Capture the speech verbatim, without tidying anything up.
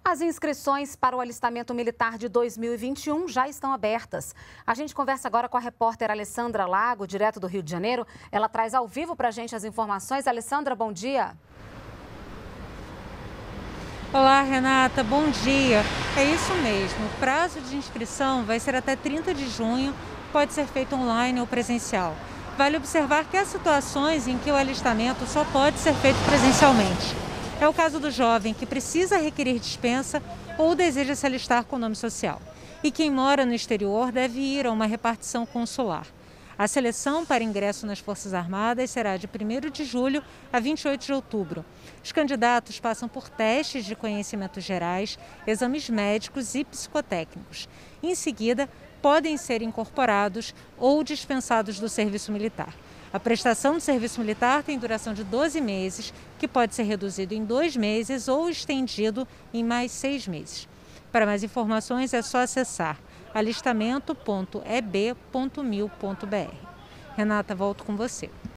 As inscrições para o alistamento militar de dois mil e vinte e um já estão abertas. A gente conversa agora com a repórter Alessandra Lago, direto do Rio de Janeiro. Ela traz ao vivo para a gente as informações. Alessandra, bom dia. Olá, Renata, bom dia. É isso mesmo, o prazo de inscrição vai ser até trinta de junho, pode ser feito online ou presencial. Vale observar que há situações em que o alistamento só pode ser feito presencialmente. É o caso do jovem que precisa requerer dispensa ou deseja se alistar com nome social. E quem mora no exterior deve ir a uma repartição consular. A seleção para ingresso nas Forças Armadas será de primeiro de julho a vinte e oito de outubro. Os candidatos passam por testes de conhecimentos gerais, exames médicos e psicotécnicos. Em seguida, podem ser incorporados ou dispensados do serviço militar. A prestação do serviço militar tem duração de doze meses, que pode ser reduzido em dois meses ou estendido em mais seis meses. Para mais informações é só acessar alistamento ponto e b ponto mil ponto br. Renata, volto com você.